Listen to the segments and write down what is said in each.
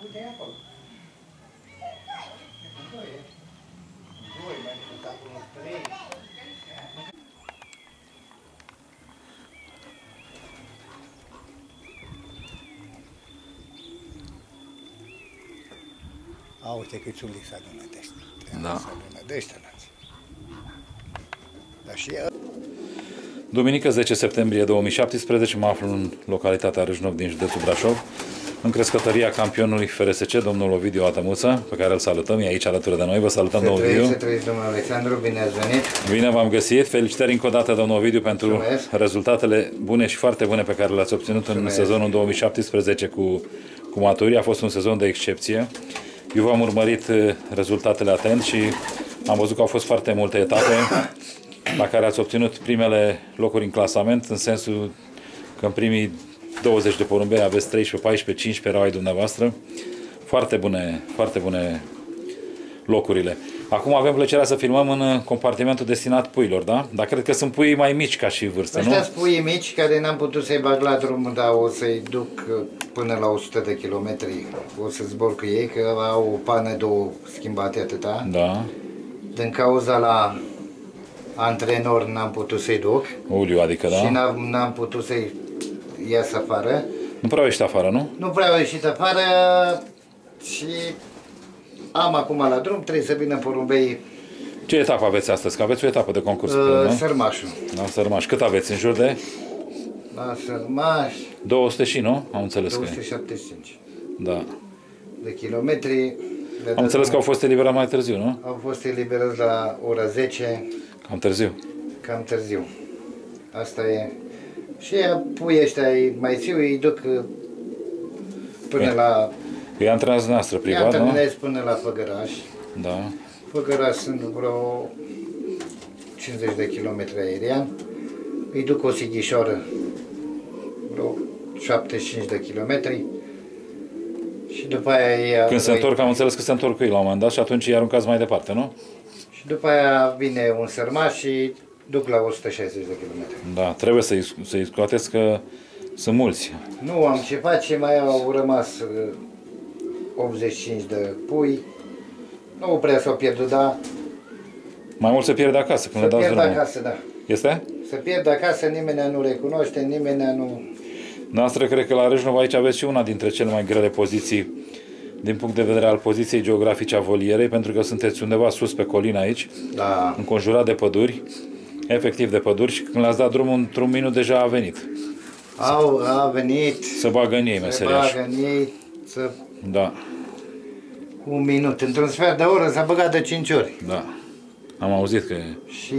Uite acolo. Doi, mai decât acolo, trei. A, uite câți uliți se adună de ăștia. Da. Se adună de ăștia, nați. Dar și Duminică 10 septembrie 2017 mă aflu în localitatea Râșnov din județul Brașov, în crescătoria campionului FRSC, domnul Ovidiu Atămuță, pe care îl salutăm, e aici alături de noi. Vă salutăm, domnul Ovidiu. Să trăiți, domnul Alexandru, bine ați venit. Bine v-am găsit. Felicitări încă o dată, domnul Ovidiu, pentru Mulțumesc. Rezultatele bune și foarte bune pe care le-ați obținut în sezonul 2017 cu maturii. A fost un sezon de excepție. Eu v-am urmărit rezultatele atent și am văzut că au fost foarte multe etape la care ați obținut primele locuri în clasament, în sensul că în primii 20 de porumbei aveți 13, 14, 15 erau ai dumneavoastră. Foarte bune locurile. Acum avem plăcerea să filmăm în compartimentul destinat puilor, da? Dar cred că sunt pui mai mici ca și vârstă, nu? Ăștia sunt puii mici care n-am putut să-i bag la drum, dar o să-i duc până la 100 de kilometri. O să zbor cu ei, că au o pană, două schimbate atâta. Da. Din cauza la antrenor n-am putut să-i duc. Uliu, adică, da? Și n-am putut să-i ies afară. Nu prea au ieșit afară, nu? Nu prea au ieșit afară și am acum la drum, trebuie să vină porumbei. Ce etapă aveți astăzi? Că aveți o etapă de concurs. Nu? Sărmașul. La Sărmaș. Cât aveți în jur de? La Sărmaș. 200 și, nu? Am înțeles 275 da. de kilometri. Am înțeles că au fost eliberați mai târziu, nu? Au fost eliberați la ora 10. Cam târziu. Cam târziu. Asta e. Și puii ăștia mai țiu, îi duc până la... Îi antrenați noastră privat, nu? Îi până la Făgăraș. Da. Făgăraș sunt vreo 50 de kilometri aerian. Îi duc o Sighișoară, vreo 75 de kilometri. Și după aia... Când se întorc, am înțeles că se întorc cu ei la un moment dat și atunci îi aruncați mai departe, nu? Și după aia vine un sărmaș și duc la 160 de kilometri. Da, trebuie să-i scoateți că sunt mulți. Nu am ce face, mai au rămas 85 de pui. Nu prea s-au pierdut, dar... Mai mult se pierde acasă când le dați drumul. Se pierde acasă, da. Este? Se pierde acasă, nimeni nu recunoaște, nimeni nu... Noastră, cred că la Râșnov aici aveți și una dintre cele mai grele poziții din punct de vedere al poziției geografice a volierei, pentru că sunteți undeva sus pe colină aici, da, înconjurat de păduri, efectiv de păduri, și când le-ați dat drumul într-un minut deja a venit. A venit... Să bagă în ei meseriaș. Să bagă în ei, să... Da. Un minut, într-un sfert de oră s-a băgat de 5 ori. Da. Am auzit că... Și...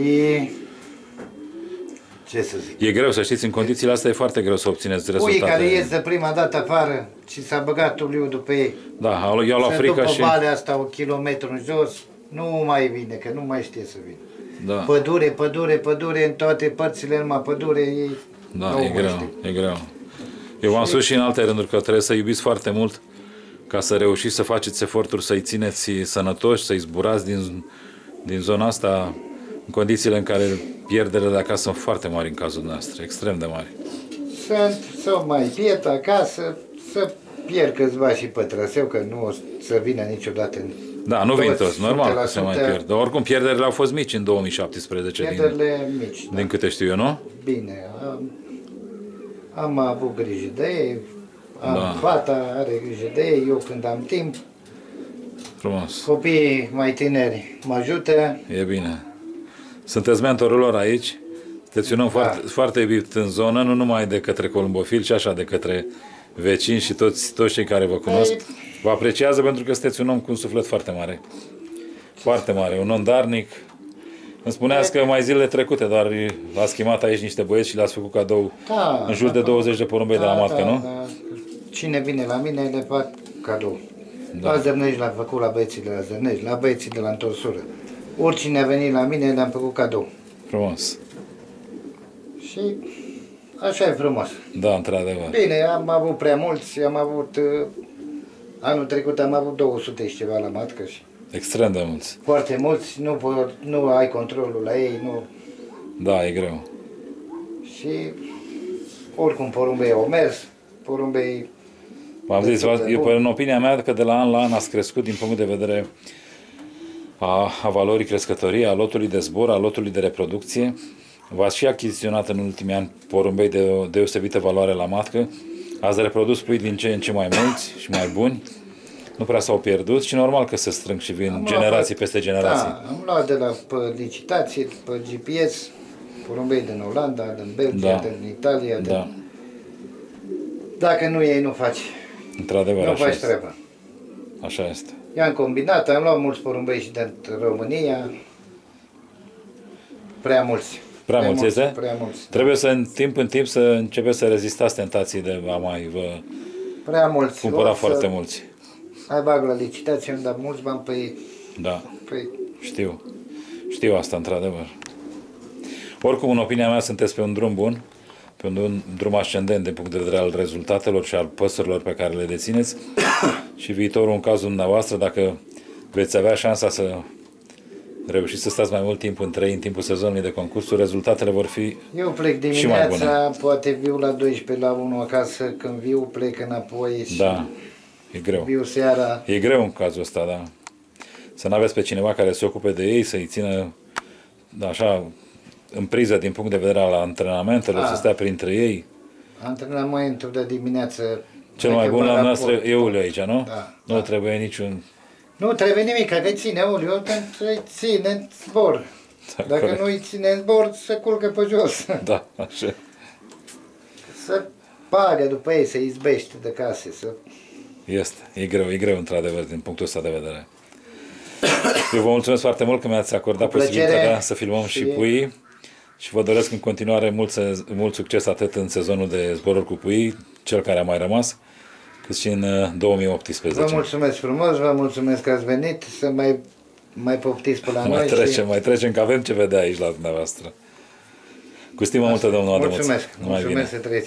Ce să zic? E greu, să știți, în condițiile astea e foarte greu să obțineți rezultate. Puii care ies de prima dată afară și s-a băgat uliul după ei. Da, i-au luat frică și... Se duc pe valea asta 1 kilometru în jos, nu mai vine, că nu mai știe să vină. Da. Pădure, pădure, pădure, în toate părțile numai pădure, ei... Da, e greu, e greu. Eu v-am spus și în alte rânduri că trebuie să iubiți foarte mult ca să reușiți să faceți eforturi să-i țineți sănătoși, să-i zburați din zona asta, în condițiile în care pierderile de acasă sunt foarte mari în cazul nostru, extrem de mari. Să mai pierd acasă, să pierd câțiva și pe traseu, că nu o să vină niciodată. Da, nu vin toți, normal că se mai pierd. Dar oricum pierderile au fost mici în 2017, pierderile mici, din câte știu eu, nu? Bine, am avut grijă de ei, Da. fata are grijă de ei, eu când am timp. Frumos. Copiii mai tineri mă ajută. E bine. Sunteți mentorul lor aici. Sunteți un om foarte iubit în zonă, nu numai de către columbofili, ci așa de către vecini și toți cei care vă cunosc. Vă apreciază pentru că sunteți un om cu un suflet foarte mare. Foarte mare, un om darnic. Îmi spuneați că mai zilele trecute doar l-ați chemat aici niște băieți și le-ați făcut cadou în jur de 20 de porumbei de la matcă, nu? Da. Cine vine la mine le fac cadou. Da. La Zărnești l-am făcut, la băieții de la Zărnești, la băieții de la întorsură. Oricine a venit la mine le-am făcut cadou. Frumos. Și așa e frumos. Da, într-adevăr. Bine, am avut prea mulți, am avut... Anul trecut am avut 200 și ceva la matcă și... Extrem de mulți. Foarte mulți, nu ai controlul la ei, nu... Da, e greu. Și oricum porumbei au mers, porumbei V-am zis, eu, în opinia mea, că de la an la an ați crescut din punct de vedere a valorii crescătorii, a lotului de zbor, a lotului de reproducție. V-ați și achiziționat în ultimii ani porumbei de o deosebită valoare la matcă. Ați reprodus pui din ce în ce mai mulți și mai buni. Nu prea s-au pierdut și normal că se strâng și vin generații peste generații. Da, am luat de la licitații, pe GPS, porumbei din Olanda, din Belgia, din Italia. Da. Dacă nu iei, nu faci. Într-adevăr, nu faci treaba. Așa este. I-am combinat, am luat mulți porumbei și din România. Prea mulți. Prea mulți este? Prea mulți. Trebuie să în timp să începeți să rezistați tentații de a mai vă prea mulți. cumpăra foarte mulți. Hai bag la licitație, îmi dau mulți bani pe ei. Da. Știu. Știu asta, într-adevăr. Oricum, în opinia mea, sunteți pe un drum bun, pe un drum ascendent din punct de vedere al rezultatelor și al păsurilor pe care le dețineți și viitorul, în cazul dumneavoastră, dacă veți avea șansa să reușiți să stați mai mult timp în timpul sezonului de concursuri, rezultatele vor fi Eu plec dimineața, poate viu la 12, la 1 acasă, când viu plec înapoi și da, e greu. Viu seara. E greu în cazul ăsta, da. Să nu aveți pe cineva care se ocupe de ei, să-i țină așa în priză din punct de vedere al antrenamentelor, să stea printre ei. Antrenamentul de dimineață. Cel mai bun la noastră e Uliu aici, nu? Da. Nu trebuie niciun... Nu trebuie nimic, că îi ține Uliu, îi ține în zbor. Da, dacă corect. nu îi ține în zbor, se culcă pe jos. Da, așa. Să pagă după ei, să izbește de case. E greu într-adevăr din punctul ăsta de vedere. Eu vă mulțumesc foarte mult că mi-ați acordat posibilitatea să filmăm și puii și vă doresc în continuare mult succes atât în sezonul de zboruri cu puii, cel care a mai rămas, cât și în 2018. Vă mulțumesc frumos, vă mulțumesc că ați venit, să mai poftiți pe la noi. Mai trecem, că avem ce vedea aici la dumneavoastră. Cu stimă multă, domnul Adamuț. Mulțumesc să trăiți.